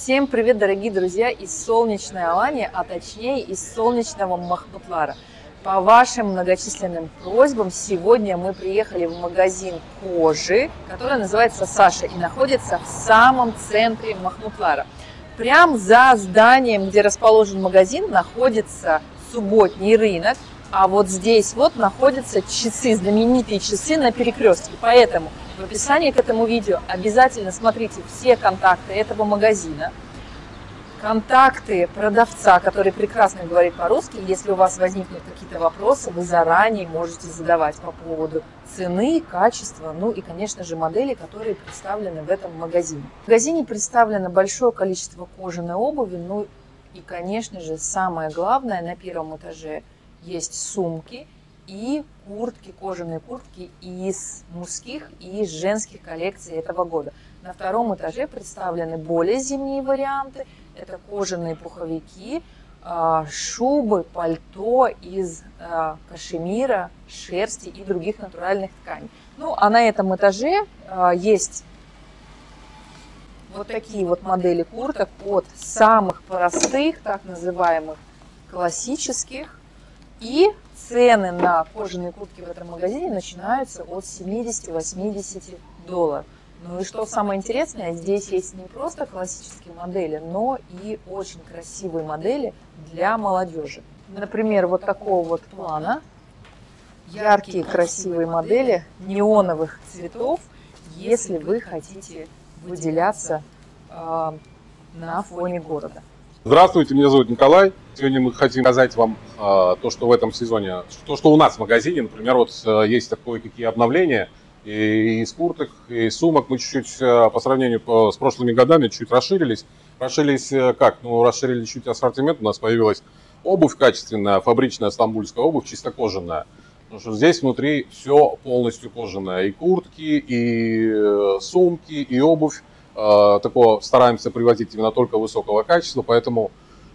Всем привет, дорогие друзья, из солнечной Алании, а точнее из солнечного Махмутлара. По вашим многочисленным просьбам сегодня мы приехали в магазин кожи, который называется Саша и находится в самом центре Махмутлара. Прямо за зданием, где расположен магазин, находится субботний рынок, а вот здесь вот находятся часы, знаменитые часы на перекрестке. Поэтому в описании к этому видео обязательно смотрите все контакты этого магазина, контакты продавца, который прекрасно говорит по-русски. Если у вас возникнут какие-то вопросы, вы заранее можете задавать по поводу цены, качества, ну и, конечно же, моделей, которые представлены в этом магазине. В магазине представлено большое количество кожаной обуви, ну и, конечно же, самое главное, на первом этаже есть сумки и куртки, кожаные куртки из мужских и женских коллекций этого года. На втором этаже представлены более зимние варианты. Это кожаные пуховики, шубы, пальто из кашемира, шерсти и других натуральных тканей. Ну, а на этом этаже есть вот такие вот модели курток от самых простых, так называемых классических. И цены на кожаные куртки в этом магазине начинаются от 70-80 долларов. Ну и что самое интересное, здесь есть не просто классические модели, но и очень красивые модели для молодежи. Например, вот такого вот плана. Яркие красивые модели неоновых цветов, если вы хотите выделяться на фоне города. Здравствуйте, меня зовут Николай. Сегодня мы хотим показать вам то, что в этом сезоне, то, что у нас в магазине, например, вот есть кое-какие обновления и из курток, и из сумок. Мы чуть-чуть по сравнению с прошлыми годами чуть расширились. Расширились как? Ну, расширили чуть ассортимент, у нас появилась обувь качественная, фабричная стамбульская обувь, чисто кожаная. Потому что здесь внутри все полностью кожаное. И куртки, и сумки, и обувь. Такого стараемся привозить именно только высокого качества, поэтому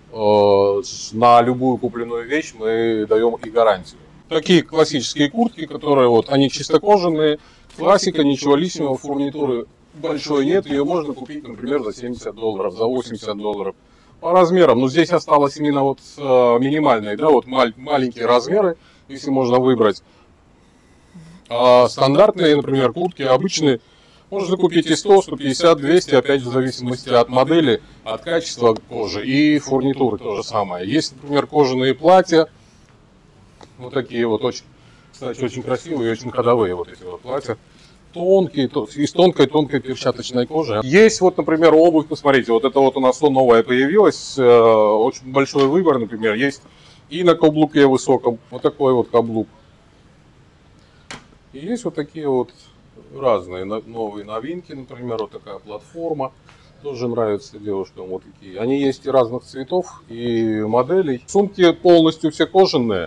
на любую купленную вещь мы даем и гарантию. Такие классические куртки, которые вот, они чисто кожаные, классика, ничего лишнего, фурнитуры большой нет, ее можно купить, например, за 70 долларов, за 80 долларов. По размерам, но здесь осталось именно вот минимальные, да, вот маленькие размеры, если можно выбрать. А стандартные, например, куртки обычные, можно купить и 100, 150, 200, опять же в зависимости от модели, от качества кожи и фурнитуры то же самое. Есть, например, кожаные платья, вот такие вот, очень, кстати, очень красивые и очень ходовые вот эти вот платья. Тонкие, из тонкой перчаточной кожи. Есть вот, например, обувь, посмотрите, вот это вот у нас новое появилось, очень большой выбор, например, есть и на каблуке высоком, вот такой вот каблук. И есть вот такие вот разные новые новинки, например, вот такая платформа, тоже нравится девушкам, вот такие. Они есть и разных цветов, и моделей. Сумки полностью все кожаные,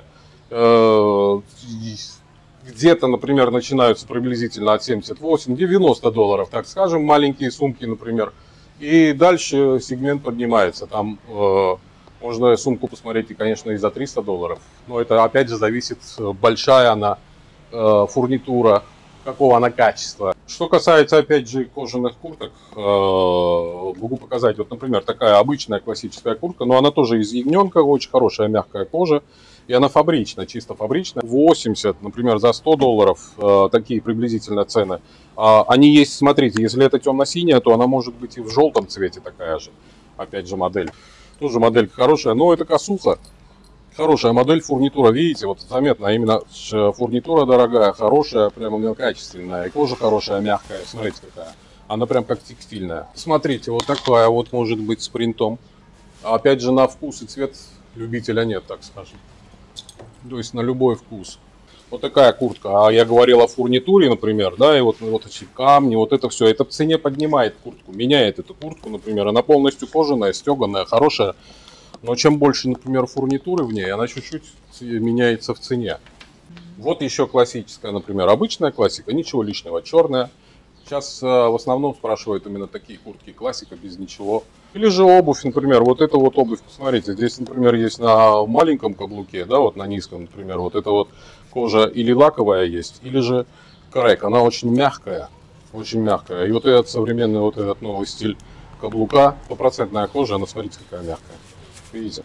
где-то, например, начинаются приблизительно от 78-90 долларов, так скажем, маленькие сумки, например. И дальше сегмент поднимается, там можно сумку посмотреть, и, конечно, и за 300 долларов, но это опять же зависит, большая она фурнитура, какого она качества. Что касается, опять же, кожаных курток, могу показать, вот, например, такая обычная классическая куртка, но она тоже из ягненка, очень хорошая мягкая кожа, и она фабричная, чисто фабричная. 80, например, за 100 долларов, такие приблизительно цены. Они есть, смотрите, если это темно-синяя, то она может быть и в желтом цвете такая же, опять же, модель. Тоже моделька хорошая, но это косуха. Хорошая модель, фурнитура, видите, вот заметно, именно фурнитура дорогая, хорошая, прям качественная, и кожа хорошая, мягкая, смотрите какая, она прям как текстильная. Смотрите, вот такая вот может быть с принтом, опять же на вкус и цвет любителя нет, так скажем, то есть на любой вкус. Вот такая куртка, а я говорил о фурнитуре, например, да, и вот эти камни, вот это все, это в цене поднимает куртку, меняет эту куртку, например, она полностью кожаная, стеганая, хорошая. Но чем больше, например, фурнитуры в ней, она чуть-чуть меняется в цене. Вот еще классическая, например, обычная классика, ничего лишнего, черная. Сейчас в основном спрашивают именно такие куртки, классика без ничего. Или же обувь, например, вот эта вот обувь, посмотрите, здесь, например, есть на маленьком каблуке, да, вот на низком, например, вот эта вот кожа или лаковая есть, или же крэк, она очень мягкая. И вот этот современный, вот этот новый стиль каблука. Стопроцентная кожа, она, смотрите, какая мягкая. Видите?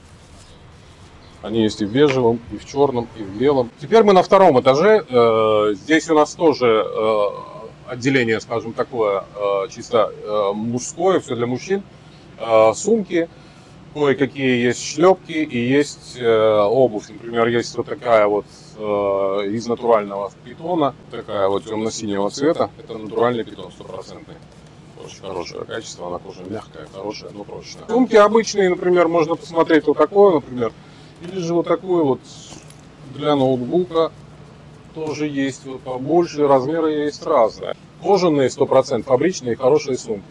Они есть и в бежевом, и в черном, и в белом. Теперь мы на втором этаже. Здесь у нас тоже отделение, скажем, такое чисто мужское, все для мужчин. Сумки, кое-какие есть шлепки и есть обувь. Например, есть вот такая вот из натурального питона, такая вот темно-синего цвета. Это натуральный питон, стопроцентный. Очень хорошее качество, она тоже мягкая, хорошая, но прочная. Сумки обычные, например, можно посмотреть вот такое, например. Или же вот такой вот для ноутбука тоже есть вот побольше, размеры есть разные. Кожаные 100%, фабричные хорошие сумки.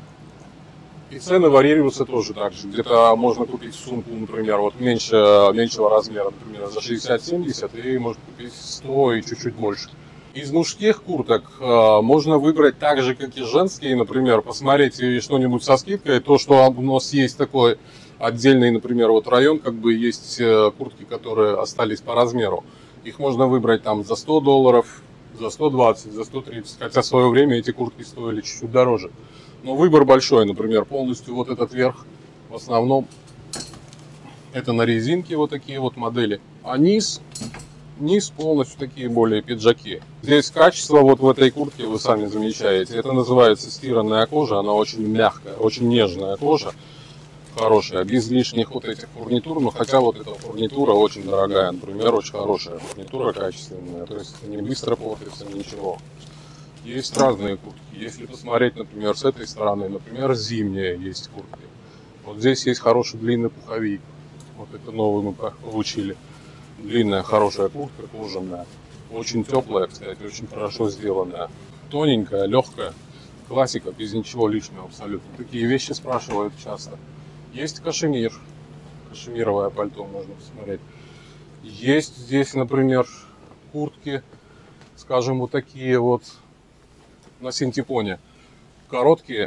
И цены варьируются тоже так же. Где-то можно купить сумку, например, вот меньшего размера, например, за 60-70, и можно купить 100 и чуть-чуть больше. Из мужских курток можно выбрать так же, как и женские, например, посмотреть что-нибудь со скидкой. То, что у нас есть такой отдельный, например, вот район, как бы есть куртки, которые остались по размеру. Их можно выбрать там за $100, за 120, за 130. Хотя в свое время эти куртки стоили чуть-чуть дороже. Но выбор большой, например, полностью вот этот верх, в основном, это на резинке вот такие вот модели. А низ полностью такие более пиджаки. Здесь качество вот в этой куртке вы сами замечаете. Это называется стиранная кожа, она очень мягкая, очень нежная кожа. Хорошая, без лишних вот этих фурнитур, но хотя вот эта фурнитура очень дорогая, например, очень хорошая фурнитура, качественная, то есть не быстро портится, ничего. Есть разные куртки. Если посмотреть, например, с этой стороны, например, зимние есть куртки. Вот здесь есть хороший длинный пуховик. Вот это новый мы получили. Длинная, хорошая куртка, кожаная. Очень теплая, кстати, очень хорошо сделанная. Тоненькая, легкая. Классика, без ничего лишнего абсолютно. Такие вещи спрашивают часто. Есть кашемир. Кашемировое пальто можно посмотреть. Есть здесь, например, куртки, скажем, вот такие вот на синтепоне. Короткие,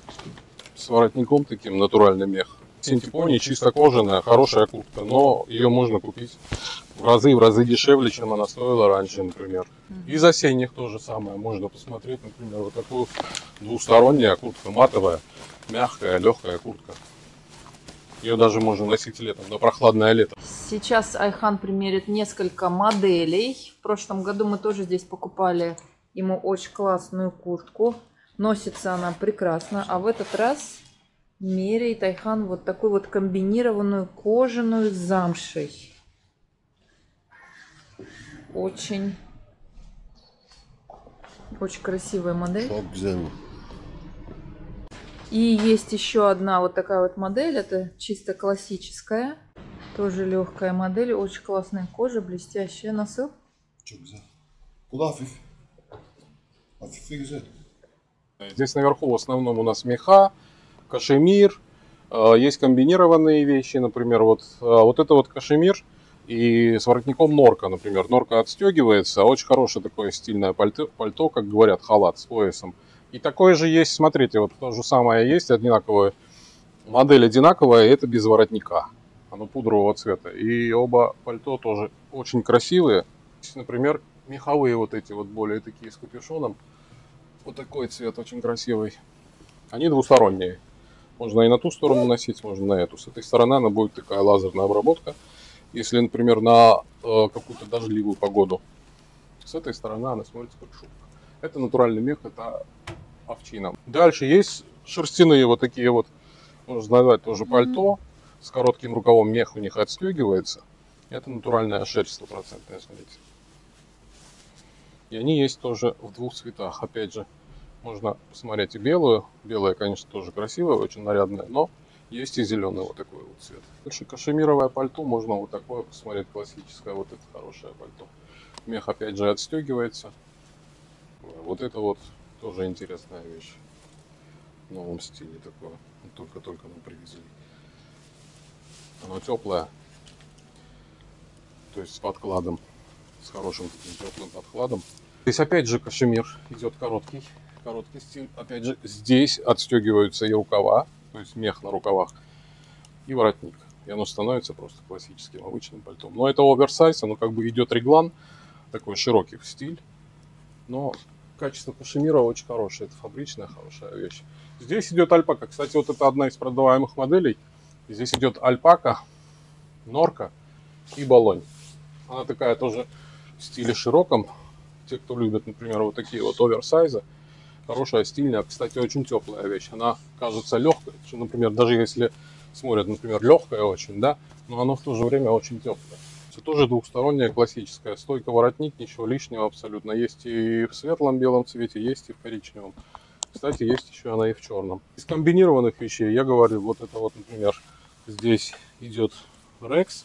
с воротником таким, натуральный мех. Синтепоне чисто кожаная, хорошая куртка, но ее можно купить в разы дешевле, чем она стоила раньше, например. Из осенних то же самое. Можно посмотреть, например, вот такую двусторонняя куртка, матовая, мягкая, легкая куртка. Ее даже можно носить летом, на прохладное лето. Сейчас Айхан примерит несколько моделей. В прошлом году мы тоже здесь покупали ему очень классную куртку. Носится она прекрасно. А в этот раз меряет Айхан вот такую вот комбинированную кожаную с замшей. Очень красивая модель. И есть еще одна вот такая вот модель. Это чисто классическая. Тоже легкая модель. Очень классная кожа, блестящая. Nasıl? Çok güzel. Bu da hafif. Hafif ve güzel. Здесь наверху в основном у нас меха, кашемир. Есть комбинированные вещи, например, вот это вот кашемир и с воротником норка, например. Норка отстегивается, очень хорошее такое стильное пальто, как говорят, халат с поясом. И такое же есть, смотрите, вот то же самое есть, одинаковое. Модель одинаковая, это без воротника. Оно пудрового цвета. И оба пальто тоже очень красивые. Например, меховые вот эти вот более такие с капюшоном. Вот такой цвет очень красивый. Они двусторонние. Можно и на ту сторону носить, можно на эту. С этой стороны она будет такая лазерная обработка. Если, например, на какую-то дождливую погоду. С этой стороны она смотрится как шубка. Это натуральный мех, это овчина. Дальше есть шерстяные вот такие вот, можно назвать тоже пальто. С коротким рукавом мех у них отстегивается. Это натуральная шерсть 100%, смотрите. И они есть тоже в двух цветах. Опять же, можно посмотреть и белую. Белая, конечно, тоже красивая, очень нарядная, но есть и зеленый вот такой вот цвет. Дальше кашемировое пальто, можно вот такое посмотреть, классическое, вот это хорошее пальто. Мех опять же отстегивается. Вот это вот тоже интересная вещь. В новом стиле такое. Только-только мы привезли. Оно теплое. То есть с подкладом. С хорошим таким теплым подкладом. Здесь опять же кашемир идет короткий стиль. Опять же здесь отстегиваются и рукава, то есть мех на рукавах, и воротник. И оно становится просто классическим обычным пальтом. Но это оверсайз, оно как бы идет реглан, такой широкий в стиль. Но качество кашемира очень хорошее, это фабричная хорошая вещь. Здесь идет альпака. Кстати, вот это одна из продаваемых моделей. Здесь идет альпака, норка и болонь. Она такая тоже в стиле широком. Те, кто любит, например, вот такие вот оверсайзы. Хорошая, стильная. Кстати, очень теплая вещь. Она кажется легкой. Например, даже если смотрят, например, легкая очень, да, но она в то же время очень теплая. Это тоже двухсторонняя классическая. Стойка-воротник, ничего лишнего абсолютно. Есть и в светлом белом цвете, есть и в коричневом. Кстати, есть еще она и в черном. Из комбинированных вещей я говорю, вот это вот, например, здесь идет Rex,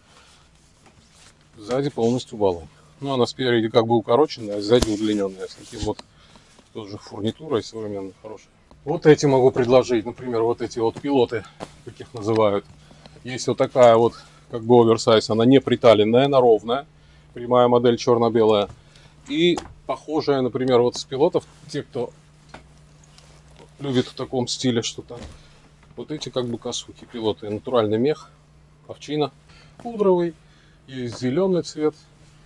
сзади полностью болонь. Ну, она спереди как бы укороченная, а сзади удлиненная, с таким вот тоже фурнитурой современной, хорошей. Вот эти могу предложить, например, вот эти вот пилоты, как их называют. Есть вот такая вот, как бы оверсайз, она не приталенная, она ровная, прямая модель черно-белая. И похожая, например, вот с пилотов, те, кто любит в таком стиле что-то. Вот эти как бы косухи пилоты, натуральный мех, овчина, пудровый, есть зеленый цвет.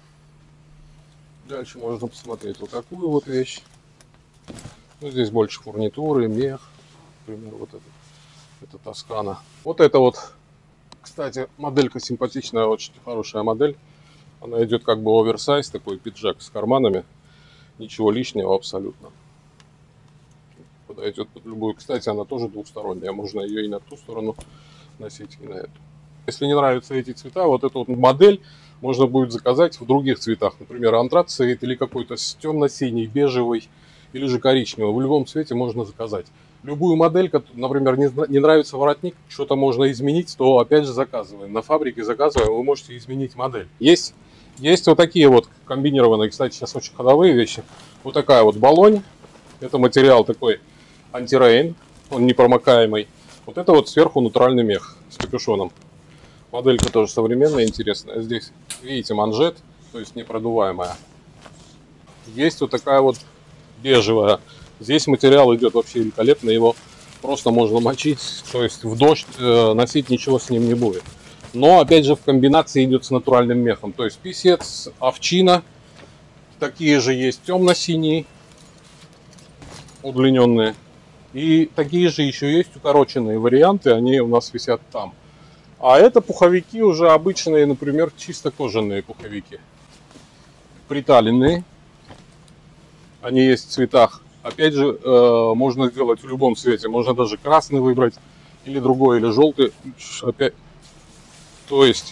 Дальше можно посмотреть вот такую вот вещь. Ну, здесь больше фурнитуры, мех, например, вот это Тоскана. Вот это вот, кстати, моделька симпатичная, очень хорошая модель. Она идет как бы оверсайз, такой пиджак с карманами, ничего лишнего абсолютно. Подойдет под любую. Кстати, она тоже двухсторонняя, можно ее и на ту сторону носить, и на эту. Если не нравятся эти цвета, вот эту вот модель можно будет заказать в других цветах, например, антрацит или какой-то темно-синий, бежевый или же коричневый. В любом цвете можно заказать. Любую модель, например, не нравится воротник, что-то можно изменить, то опять же заказываем. На фабрике заказываем, вы можете изменить модель. Есть вот такие вот комбинированные, кстати, сейчас очень ходовые вещи. Вот такая вот болонь. Это материал такой антирейн, он непромокаемый. Вот это вот сверху натуральный мех с капюшоном. Моделька тоже современная, интересная. Здесь, видите, манжет, то есть непродуваемая. Есть вот такая вот бежевая. Здесь материал идет вообще великолепно, его просто можно мочить, то есть в дождь носить ничего с ним не будет. Но опять же в комбинации идет с натуральным мехом, то есть писец, овчина, такие же есть темно-синие, удлиненные. И такие же еще есть укороченные варианты, они у нас висят там. А это пуховики уже обычные, например, чисто кожаные пуховики. Приталенные. Они есть в цветах. Опять же, можно сделать в любом цвете. Можно даже красный выбрать, или другой, или желтый. Опять. То есть,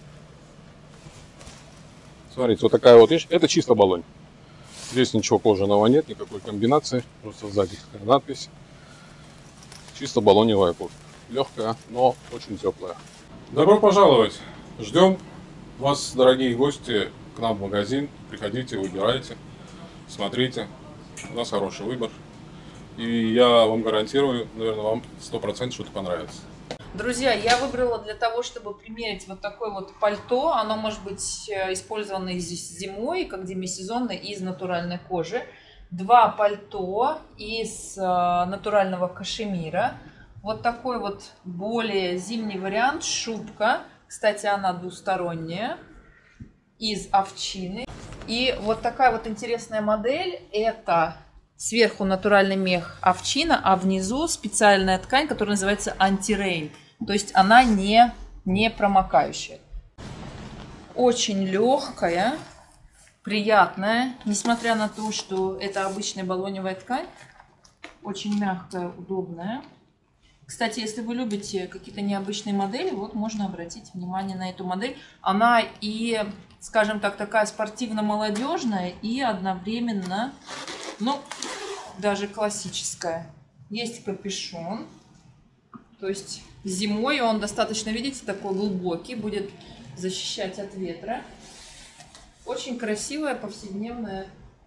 смотрите, вот такая вот вещь. Это чисто болонь. Здесь ничего кожаного нет, никакой комбинации. Просто сзади такая надпись. Чисто болоневая кожа. Легкая, но очень теплая. Добро пожаловать! Ждем вас, дорогие гости, к нам в магазин. Приходите, выбирайте, смотрите. У нас хороший выбор. И я вам гарантирую, наверное, вам 100% что-то понравится. Друзья, я выбрала для того, чтобы примерить вот такое вот пальто. Оно может быть использовано и зимой, как демисезонное, и из натуральной кожи. Два пальто из натурального кашемира. Вот такой вот более зимний вариант, шубка. Кстати, она двусторонняя, из овчины. И вот такая вот интересная модель. Это сверху натуральный мех овчина, а внизу специальная ткань, которая называется антирейн. То есть она не промокающая. Очень легкая, приятная, несмотря на то, что это обычная болоневая ткань. Очень мягкая, удобная. Кстати, если вы любите какие-то необычные модели, вот можно обратить внимание на эту модель. Она и, скажем так, такая спортивно-молодежная и одновременно, ну, даже классическая. Есть капюшон, то есть зимой он достаточно, видите, такой глубокий, будет защищать от ветра. Очень красивая повседневная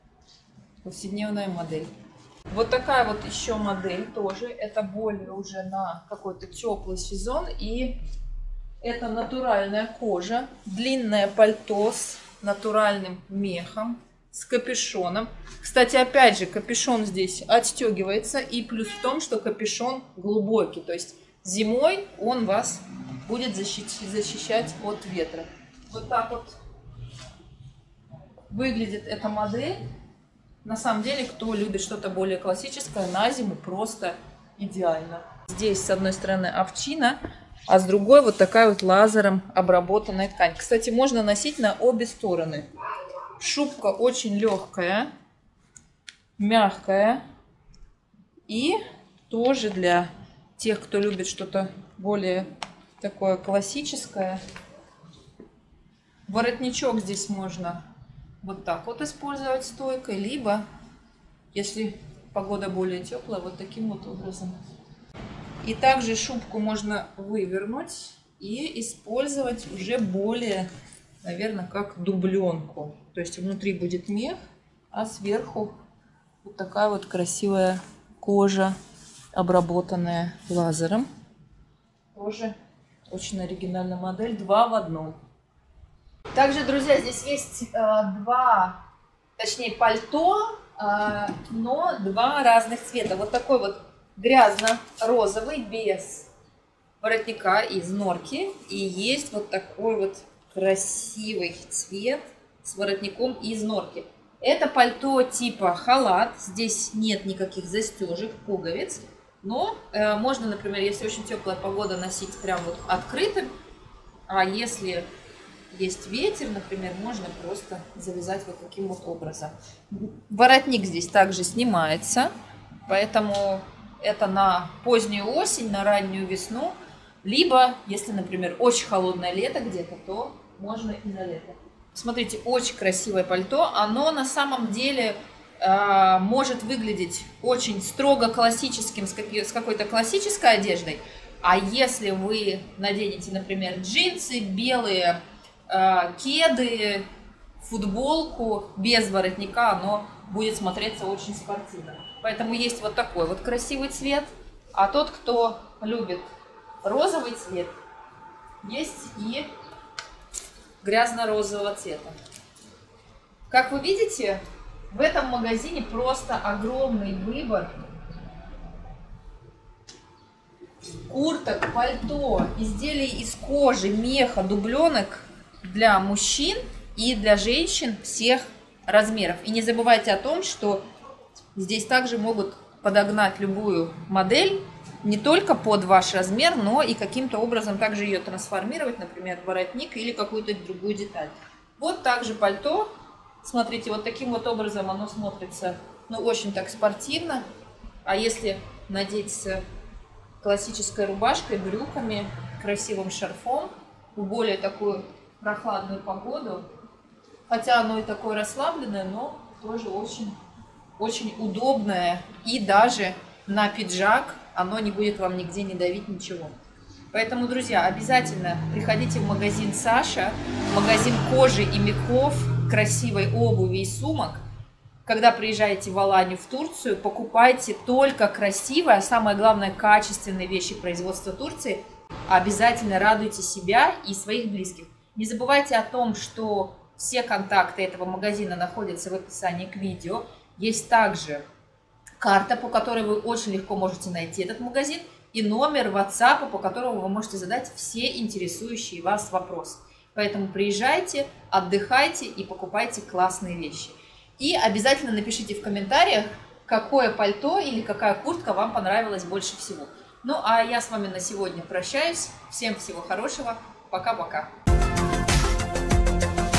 модель. Вот такая вот еще модель тоже. Это более уже на какой-то теплый сезон. И это натуральная кожа. Длинное пальто с натуральным мехом, с капюшоном. Кстати, опять же, капюшон здесь отстегивается. И плюс в том, что капюшон глубокий. То есть зимой он вас будет защищать от ветра. Вот так вот выглядит эта модель. На самом деле, кто любит что-то более классическое, на зиму просто идеально. Здесь с одной стороны овчина, а с другой вот такая вот лазером обработанная ткань. Кстати, можно носить на обе стороны. Шубка очень легкая, мягкая и тоже для тех, кто любит что-то более такое классическое. Воротничок здесь можно вот так вот использовать стойкой, либо, если погода более теплая, вот таким вот образом. И также шубку можно вывернуть и использовать уже более, наверное, как дубленку. То есть внутри будет мех, а сверху вот такая вот красивая кожа, обработанная лазером. Тоже очень оригинальная модель, 2 в 1. Также, друзья, здесь есть пальто, но 2 разных цвета. Вот такой вот грязно-розовый без воротника из норки. И есть вот такой вот красивый цвет с воротником из норки. Это пальто типа халат. Здесь нет никаких застежек, пуговиц. Но можно, например, если очень теплая погода, носить прям вот открытым. А если есть ветер, например, можно просто завязать вот таким вот образом. Воротник здесь также снимается. Поэтому это на позднюю осень, на раннюю весну. Либо, если, например, очень холодное лето где-то, то можно и на лето. Смотрите, очень красивое пальто. Оно на самом деле может выглядеть очень строго классическим, с какой-то классической одеждой. А если вы наденете, например, джинсы, белые кеды, футболку без воротника, оно будет смотреться очень спортивно. Поэтому есть вот такой вот красивый цвет. А тот, кто любит розовый цвет, есть и грязно-розового цвета. Как вы видите, в этом магазине просто огромный выбор курток, пальто, изделий из кожи, меха, дубленок для мужчин и для женщин всех размеров. И не забывайте о том, что здесь также могут подогнать любую модель не только под ваш размер, но и каким-то образом также ее трансформировать, например, в воротник или какую-то другую деталь. Вот также пальто. Смотрите, вот таким вот образом оно смотрится, ну, очень так спортивно. А если надеть с классической рубашкой, брюками, красивым шарфом в более такую прохладную погоду, хотя оно и такое расслабленное, но тоже очень, очень удобное. И даже на пиджак оно не будет вам нигде не давить, ничего. Поэтому, друзья, обязательно приходите в магазин Саша, магазин кожи и мехов, красивой обуви и сумок. Когда приезжаете в Аланию, в Турцию, покупайте только красивые, а самое главное, качественные вещи производства Турции. Обязательно радуйте себя и своих близких. Не забывайте о том, что все контакты этого магазина находятся в описании к видео. Есть также карта, по которой вы очень легко можете найти этот магазин, и номер WhatsApp, по которому вы можете задать все интересующие вас вопросы. Поэтому приезжайте, отдыхайте и покупайте классные вещи. И обязательно напишите в комментариях, какое пальто или какая куртка вам понравилась больше всего. Ну а я с вами на сегодня прощаюсь. Всем всего хорошего. Пока-пока.